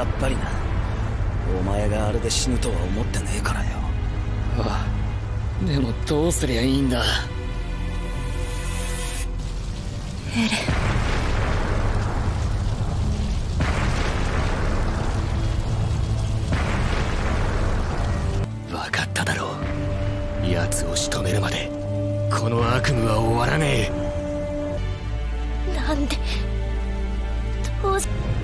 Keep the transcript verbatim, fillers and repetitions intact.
やっぱりな。お前があれで死ぬとは思ってねえからよ。 ああ、でもどうすりゃいいんだ。 エレン。 分かっただろう。奴を仕留めるまでこの悪夢は終わらねえ。 なんでどうし